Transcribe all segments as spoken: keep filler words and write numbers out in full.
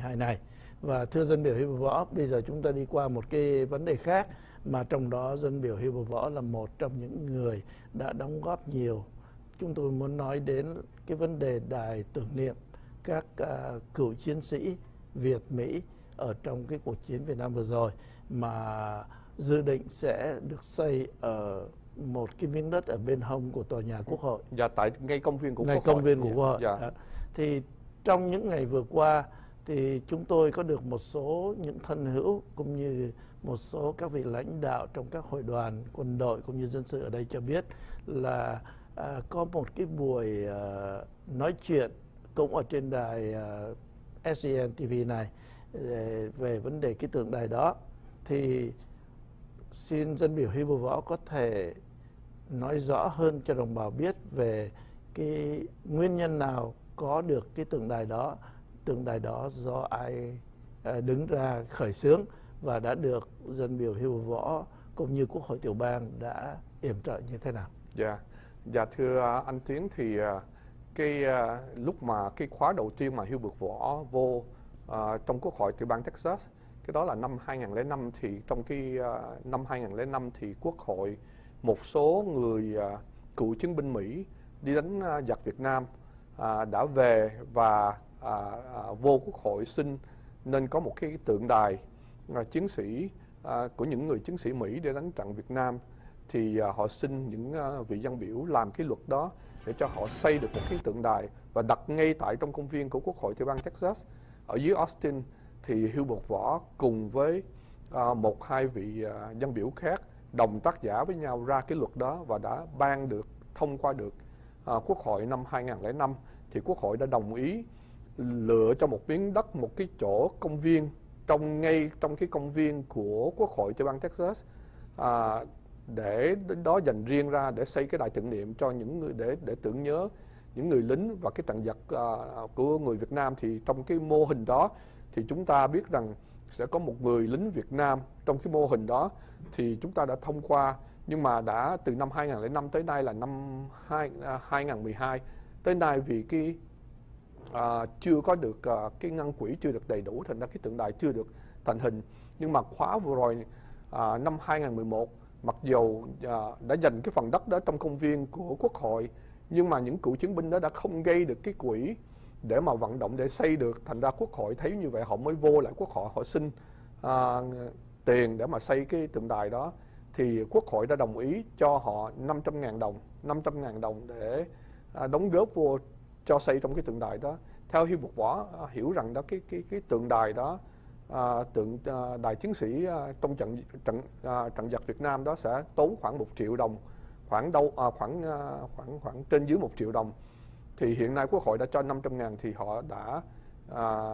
hai này. Và thưa dân biểu Hubert võ, bây giờ chúng ta đi qua một cái vấn đề khác mà trong đó dân biểu Hubert võ là một trong những người đã đóng góp nhiều. Chúng tôi muốn nói đến cái vấn đề đài tưởng niệm các uh, cựu chiến sĩ Việt Mỹ ở trong cái cuộc chiến Việt Nam vừa rồi, mà dự định sẽ được xây ở một cái miếng đất ở bên hông của tòa nhà Quốc hội. Dạ, tại ngay công viên của ngay Quốc hội. công viên của Quốc hội. Dạ. À, thì trong những ngày vừa qua thì chúng tôi có được một số những thân hữu cũng như một số các vị lãnh đạo trong các hội đoàn quân đội cũng như dân sự ở đây cho biết là à, có một cái buổi à, nói chuyện cũng ở trên đài à, ét xê en ti vi này về vấn đề cái tượng đài đó. Thì xin dân biểu Hubert võ có thể nói rõ hơn cho đồng bào biết về cái nguyên nhân nào có được cái tượng đài đó, tượng đài đó do ai đứng ra khởi xướng và đã được dân biểu Hubert võ cũng như Quốc hội tiểu bang đã yểm trợ như thế nào? Dạ, dạ thưa anh Tiến, thì cái lúc mà cái khóa đầu tiên mà Hubert võ vô uh, trong Quốc hội tiểu bang Texas, cái đó là năm hai nghìn không trăm lẻ năm, thì trong cái uh, năm hai nghìn không trăm lẻ năm thì Quốc hội, một số người uh, cựu chiến binh Mỹ đi đánh uh, giặc Việt Nam uh, đã về và uh, uh, vô Quốc hội xin nên có một cái tượng đài uh, chiến sĩ uh, của những người chiến sĩ Mỹ để đánh trận Việt Nam. Thì uh, họ xin những uh, vị dân biểu làm cái luật đó để cho họ xây được một cái tượng đài và đặt ngay tại trong công viên của Quốc hội tiểu bang Texas ở dưới Austin. Thì Hubert võ cùng với uh, một hai vị uh, dân biểu khác đồng tác giả với nhau ra cái luật đó và đã ban được, thông qua được uh, Quốc hội năm hai nghìn không trăm lẻ năm. Thì Quốc hội đã đồng ý lựa cho một miếng đất, một cái chỗ công viên trong ngay trong cái công viên của Quốc hội tiểu bang Texas, uh, để đó dành riêng ra để xây cái đài tưởng niệm cho những người, để để tưởng nhớ những người lính và cái trận giặc uh, của người Việt Nam. Thì trong cái mô hình đó thì chúng ta biết rằng sẽ có một người lính Việt Nam trong cái mô hình đó, thì chúng ta đã thông qua. Nhưng mà đã từ năm hai nghìn không trăm lẻ năm tới nay là năm hai nghìn không trăm mười hai tới nay, vì cái uh, chưa có được uh, cái ngân quỹ chưa được đầy đủ, thành ra cái tượng đài chưa được thành hình. Nhưng mà khóa vừa rồi uh, năm hai nghìn không trăm mười một, mặc dù uh, đã dành cái phần đất đó trong công viên của Quốc hội, nhưng mà những cựu chiến binh đó đã không gây được cái quỹ để mà vận động để xây được. Thành ra Quốc hội thấy như vậy họ mới vô lại Quốc hội, họ xin uh, tiền để mà xây cái tượng đài đó. Thì Quốc hội đã đồng ý cho họ năm trăm ngàn đồng, năm trăm ngàn đồng để uh, đóng góp vô cho xây trong cái tượng đài đó. Theo Hubert võ uh, hiểu rằng đó cái cái cái tượng đài đó, uh, tượng uh, đài chiến sĩ uh, trong trận trận uh, trận giặc Việt Nam đó sẽ tốn khoảng một triệu đồng, khoảng đâu uh, khoảng uh, khoảng khoảng trên dưới một triệu đồng. Thì hiện nay Quốc hội đã cho năm trăm ngàn, thì họ đã à,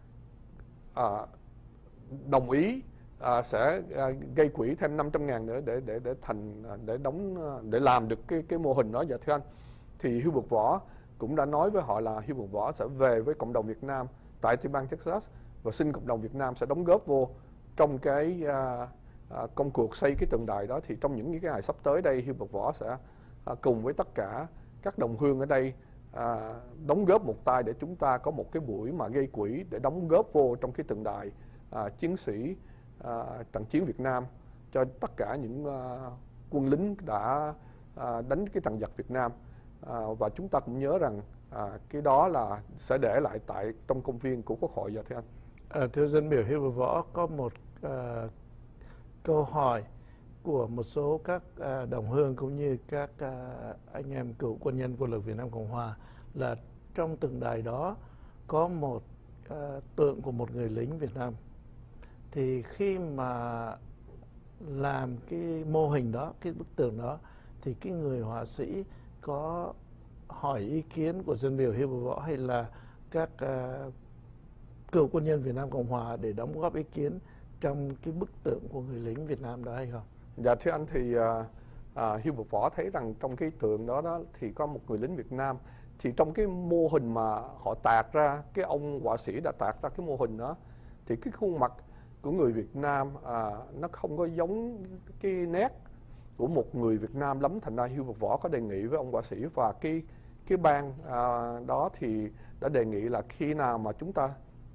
à, đồng ý à, sẽ à, gây quỹ thêm năm trăm ngàn nữa để để để thành để đóng để làm được cái cái mô hình đó. Dạ thưa anh, thì Hubert võ cũng đã nói với họ là Hubert võ sẽ về với cộng đồng Việt Nam tại tiểu bang Texas và xin cộng đồng Việt Nam sẽ đóng góp vô trong cái à, à, công cuộc xây cái tượng đài đó. Thì trong những cái ngày sắp tới đây, Hubert võ sẽ à, cùng với tất cả các đồng hương ở đây À, đóng góp một tay để chúng ta có một cái buổi mà gây quỹ để đóng góp vô trong cái tượng đài à, chiến sĩ à, trận chiến Việt Nam cho tất cả những à, quân lính đã à, đánh cái trận giặc Việt Nam. À, và chúng ta cũng nhớ rằng à, cái đó là sẽ để lại tại trong công viên của Quốc hội. Dạ thưa anh. À, thưa dân biểu Hubert võ, có một à, câu hỏi của một số các uh, đồng hương cũng như các uh, anh em cựu quân nhân quân lực Việt Nam Cộng Hòa là trong tượng đài đó có một uh, tượng của một người lính Việt Nam. Thì khi mà làm cái mô hình đó, cái bức tượng đó, thì cái người họa sĩ có hỏi ý kiến của dân biểu Hubert võ hay là các uh, cựu quân nhân Việt Nam Cộng Hòa để đóng góp ý kiến trong cái bức tượng của người lính Việt Nam đó hay không? Dạ thưa anh, thì uh, uh, Hubert võ thấy rằng trong cái tượng đó đó thì có một người lính Việt Nam. Thì trong cái mô hình mà họ tạc ra, cái ông họa sĩ đã tạc ra cái mô hình đó, thì cái khuôn mặt của người Việt Nam uh, nó không có giống cái nét của một người Việt Nam lắm. Thành ra Hubert võ có đề nghị với ông họa sĩ và cái cái ban uh, đó thì đã đề nghị là khi nào mà chúng ta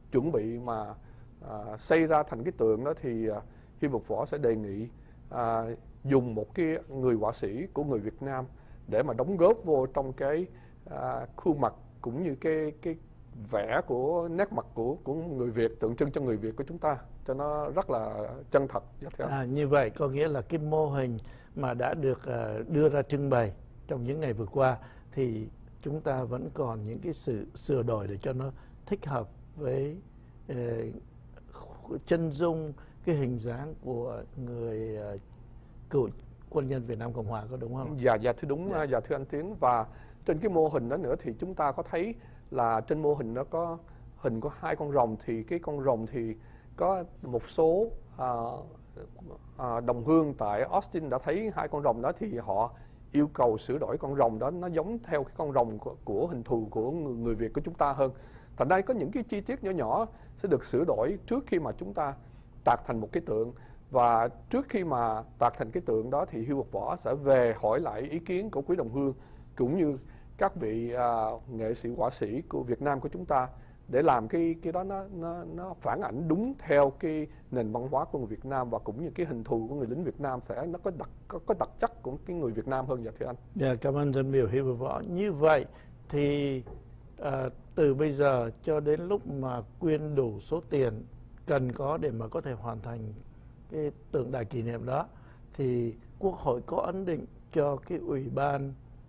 chuẩn bị mà à, xây ra thành cái tượng đó thì à, Hubert Võ sẽ đề nghị à, dùng một cái người họa sĩ của người Việt Nam để mà đóng góp vô trong cái à, khuôn mặt cũng như cái cái vẽ của nét mặt của của người Việt, tượng trưng cho người Việt của chúng ta, cho nó rất là chân thật. À, như vậy có nghĩa là cái mô hình mà đã được uh, đưa ra trưng bày trong những ngày vừa qua thì chúng ta vẫn còn những cái sự sửa đổi để cho nó thích hợp với uh, chân dung cái hình dáng của người uh, cựu quân nhân Việt Nam Cộng Hòa, có đúng không? Dạ, dạ thưa đúng, dạ. dạ thưa anh Tiến. Và trên cái mô hình đó nữa thì chúng ta có thấy là trên mô hình nó có hình có hai con rồng, thì cái con rồng thì có một số à, à, đồng hương tại Austin đã thấy hai con rồng đó thì họ yêu cầu sửa đổi con rồng đó nó giống theo cái con rồng của, của hình thù của người, người Việt của chúng ta hơn. Thành ra có những cái chi tiết nhỏ nhỏ sẽ được sửa đổi trước khi mà chúng ta tạc thành một cái tượng. Và trước khi mà tạc thành cái tượng đó thì Hubert Võ sẽ về hỏi lại ý kiến của quý đồng hương cũng như các vị à, nghệ sĩ họa sĩ của Việt Nam của chúng ta để làm cái cái đó nó nó nó phản ảnh đúng theo cái nền văn hóa của người Việt Nam và cũng như cái hình thù của người lính Việt Nam sẽ nó có đặc có, có đặc chất của cái người Việt Nam hơn. Dạ thưa anh. Dạ, cảm ơn dân biểu Hubert Võ. Như vậy thì à, từ bây giờ cho đến lúc mà quyên đủ số tiền cần có để mà có thể hoàn thành cái tượng đài kỷ niệm đó thì Quốc hội có ấn định cho cái ủy ban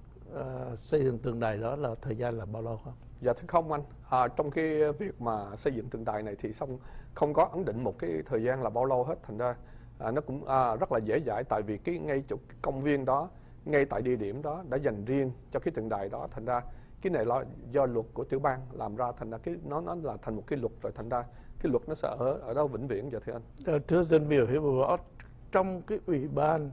uh, xây dựng tượng đài đó là thời gian là bao lâu không? Dạ thưa không anh, à, trong cái việc mà xây dựng tượng đài này thì xong không có ấn định một cái thời gian là bao lâu hết. Thành ra à, nó cũng à, rất là dễ dãi, tại vì cái ngay chỗ cái công viên đó, ngay tại địa điểm đó đã dành riêng cho cái tượng đài đó. Thành ra cái này là do luật của tiểu bang làm ra, thành ra cái nó nó là thành một cái luật rồi, thành ra cái luật nó sẽ ở ở đâu vĩnh viễn. Dạ thưa anh. À, thưa dân biểu Hubert Võ, trong cái ủy ban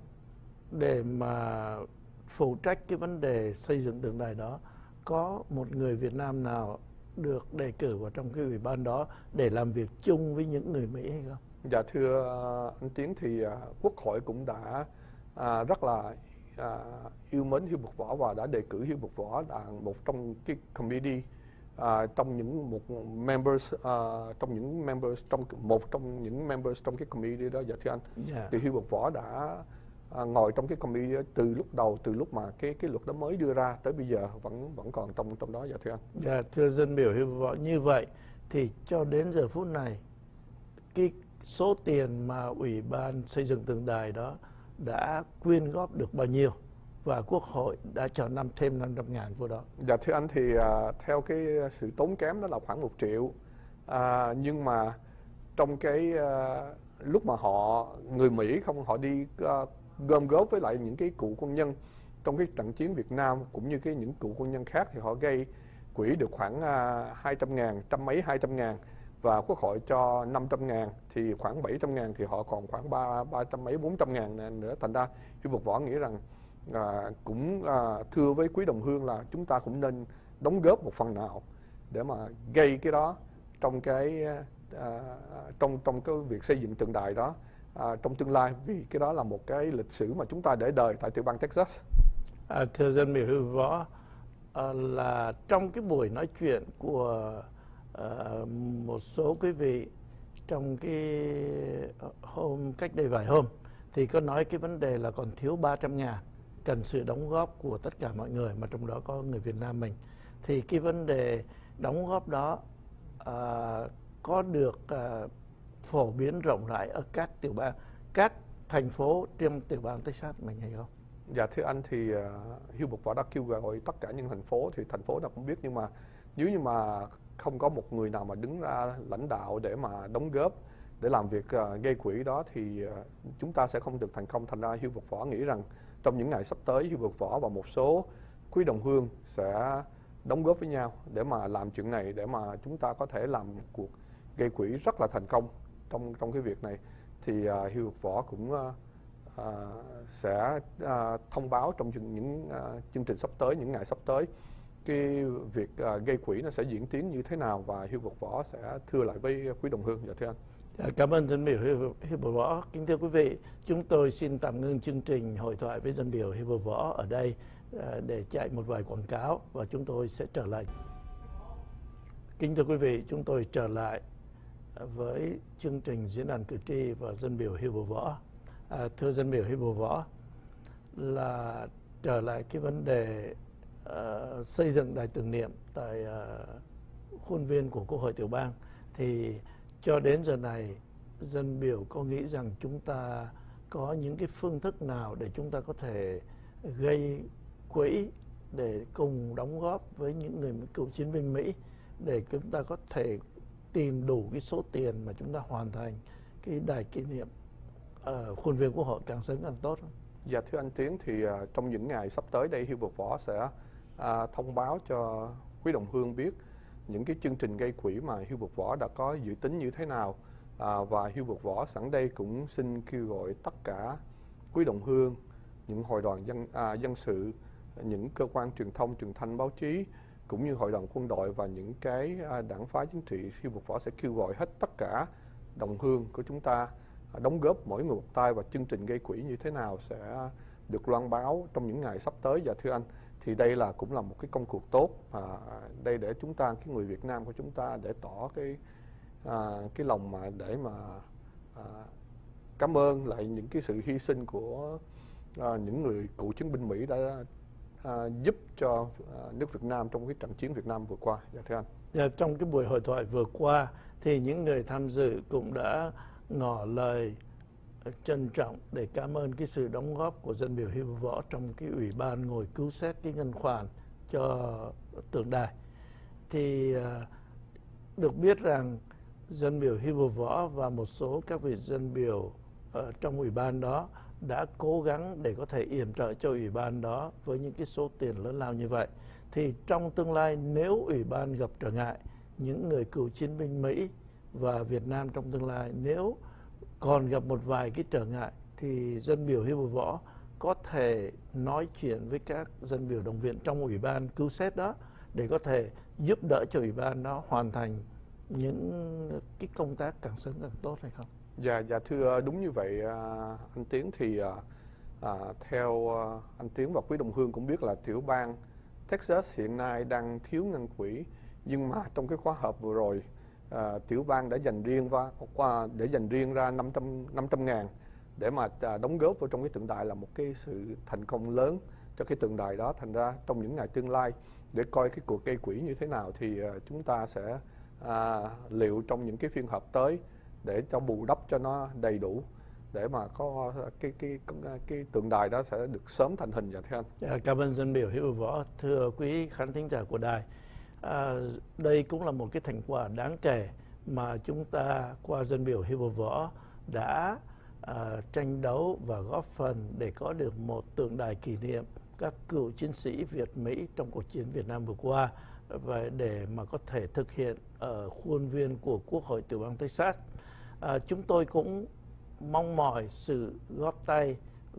để mà phụ trách cái vấn đề xây dựng tượng đài đó có một người Việt Nam nào được đề cử vào trong cái ủy ban đó để làm việc chung với những người Mỹ hay không? Dạ thưa anh Tiến, thì uh, Quốc hội cũng đã uh, rất là uh, yêu mến Hubert Võ và đã đề cử Hubert Võ là một trong cái committee, uh, trong những một members uh, trong những members trong một trong những members trong cái committee đó. Dạ thưa anh. Yeah. Thì Hubert Võ đã uh, ngồi trong cái committee đó từ lúc đầu, từ lúc mà cái cái luật đó mới đưa ra tới bây giờ vẫn vẫn còn trong trong đó. Dạ thưa anh. Dạ, thưa dân biểu Hubert Võ, như vậy thì cho đến giờ phút này cái số tiền mà ủy ban xây dựng tượng đài đó đã quyên góp được bao nhiêu và Quốc hội đã cho năm thêm năm trăm ngàn vô đó? Dạ thưa anh, thì uh, theo cái sự tốn kém đó là khoảng một triệu, uh, nhưng mà trong cái uh, lúc mà họ người Mỹ không họ đi uh, gom góp với lại những cái cựu quân nhân trong cái trận chiến Việt Nam cũng như cái những cựu quân nhân khác thì họ gây quỹ được khoảng uh, hai trăm ngàn, trăm mấy hai trăm ngàn, và Quốc hội cho năm trăm ngàn thì khoảng bảy trăm ngàn, thì họ còn khoảng ba ba trăm mấy bốn trăm ngàn nữa. Thành ra Hubert Võ nghĩ rằng à, cũng à, thưa với quý đồng hương là chúng ta cũng nên đóng góp một phần nào để mà gây cái đó trong cái à, trong trong cái việc xây dựng tượng đài đó à, trong tương lai, vì cái đó là một cái lịch sử mà chúng ta để đời tại tiểu bang Texas. À, thưa dân biểu Hubert Võ, à, là trong cái buổi nói chuyện của Uh, một số quý vị trong cái hôm cách đây vài hôm thì có nói cái vấn đề là còn thiếu ba trăm ngàn, cần sự đóng góp của tất cả mọi người, mà trong đó có người Việt Nam mình. Thì cái vấn đề đóng góp đó uh, có được uh, phổ biến rộng rãi ở các tiểu bang, các thành phố trong tiểu bang Texas mình hay không? Dạ thưa anh, thì uh, Hubert Võ đã kêu gọi tất cả những thành phố, thì thành phố nào cũng biết, nhưng mà nếu như mà không có một người nào mà đứng ra lãnh đạo để mà đóng góp để làm việc uh, gây quỹ đó thì uh, chúng ta sẽ không được thành công. Thành ra Hubert Võ nghĩ rằng trong những ngày sắp tới, Hubert Võ và một số quý đồng hương sẽ đóng góp với nhau để mà làm chuyện này, để mà chúng ta có thể làm một cuộc gây quỹ rất là thành công trong trong cái việc này. Thì uh, Hubert Võ cũng uh, uh, sẽ uh, thông báo trong những uh, chương trình sắp tới, những ngày sắp tới, cái việc uh, gây quỹ nó sẽ diễn tiến như thế nào, và Hubert Võ sẽ thưa lại với quý đồng hương. Dạ thưa anh. Dạ, cảm ơn dân biểu Hubert Võ. Kính thưa quý vị, chúng tôi xin tạm ngưng chương trình hội thoại với dân biểu Hubert Võ ở đây uh, để chạy một vài quảng cáo và chúng tôi sẽ trở lại. Kính thưa quý vị, chúng tôi trở lại với chương trình diễn đàn cử tri và dân biểu Hubert võ. À, thưa dân biểu Hubert võ, là trở lại cái vấn đề uh, xây dựng đài tưởng niệm tại uh, khuôn viên của Quốc hội tiểu bang, thì cho đến giờ này dân biểu có nghĩ rằng chúng ta có những cái phương thức nào để chúng ta có thể gây quỹ để cùng đóng góp với những người cựu chiến binh Mỹ để chúng ta có thể tìm đủ cái số tiền mà chúng ta hoàn thành cái đài kỷ niệm ở khuôn viên Quốc hội càng sớm càng tốt? Dạ thưa anh Tiến, thì uh, trong những ngày sắp tới đây, Hubert võ sẽ uh, thông báo cho quý đồng hương biết những cái chương trình gây quỹ mà Hubert võ đã có dự tính như thế nào. Uh, và Hubert võ sẵn đây cũng xin kêu gọi tất cả quý đồng hương, những hội đoàn dân, uh, dân sự, những cơ quan truyền thông, truyền thanh, báo chí, cũng như hội đoàn quân đội và những cái uh, đảng phái chính trị. Hubert võ sẽ kêu gọi hết tất cả đồng hương của chúng ta đóng góp mỗi người một tay, và chương trình gây quỹ như thế nào sẽ được loan báo trong những ngày sắp tới. Và thưa anh, thì đây là cũng là một cái công cuộc tốt, à, đây để chúng ta, cái người Việt Nam của chúng ta, để tỏ cái à, cái lòng mà để mà à, cảm ơn lại những cái sự hy sinh của à, những người cựu chiến binh Mỹ đã à, giúp cho à, nước Việt Nam trong cái trận chiến Việt Nam vừa qua. Dạ thưa anh. Dạ, trong cái buổi hội thoại vừa qua thì những người tham dự cũng đã ngỏ lời trân trọng để cảm ơn cái sự đóng góp của dân biểu Hubert võ trong cái ủy ban ngồi cứu xét cái ngân khoản cho tượng đài. Thì uh, được biết rằng dân biểu Hubert võ và một số các vị dân biểu ở trong ủy ban đó đã cố gắng để có thể yểm trợ cho ủy ban đó với những cái số tiền lớn lao như vậy. Thì trong tương lai, nếu ủy ban gặp trở ngại, những người cựu chiến binh Mỹ và Việt Nam trong tương lai nếu còn gặp một vài cái trở ngại, thì dân biểu Hubert võ có thể nói chuyện với các dân biểu đồng viện trong ủy ban cứu xét đó để có thể giúp đỡ cho ủy ban đó hoàn thành những cái công tác càng sớm càng tốt, hay không? Dạ, dạ thưa, đúng như vậy anh Tiến. Thì à, theo anh Tiến và quý đồng hương cũng biết là tiểu bang Texas hiện nay đang thiếu ngân quỹ, nhưng mà trong cái khóa họp vừa rồi, à, tiểu bang đã dành riêng và qua để dành riêng ra năm trăm ngàn để mà à, đóng góp vào trong cái tượng đài, là một cái sự thành công lớn cho cái tượng đài đó. Thành ra trong những ngày tương lai, để coi cái cuộc gây quỹ như thế nào, thì à, chúng ta sẽ à, liệu trong những cái phiên họp tới để cho bù đắp cho nó đầy đủ, để mà có cái cái cái, cái tượng đài đó sẽ được sớm thành hình. Dạ thưa anh. Dạ, cảm ơn dân biểu Hubert võ. Thưa quý khán thính giả của đài, à, đây cũng là một cái thành quả đáng kể mà chúng ta qua dân biểu Hubert võ đã à, tranh đấu và góp phần để có được một tượng đài kỷ niệm các cựu chiến sĩ Việt Mỹ trong cuộc chiến Việt Nam vừa qua, và để mà có thể thực hiện ở khuôn viên của Quốc hội tiểu bang Texas. À, chúng tôi cũng mong mỏi sự góp tay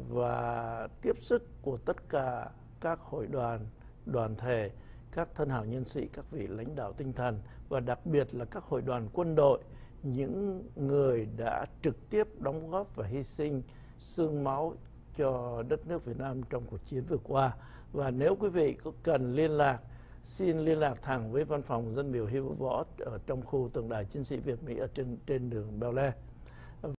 và tiếp sức của tất cả các hội đoàn, đoàn thể, các thân hảo nhân sĩ, các vị lãnh đạo tinh thần, và đặc biệt là các hội đoàn quân đội, những người đã trực tiếp đóng góp và hy sinh xương máu cho đất nước Việt Nam trong cuộc chiến vừa qua. Và nếu quý vị có cần liên lạc, xin liên lạc thẳng với văn phòng dân biểu Hubert võ ở trong khu tượng đài chiến sĩ Việt Mỹ ở trên trên đường Bel Air.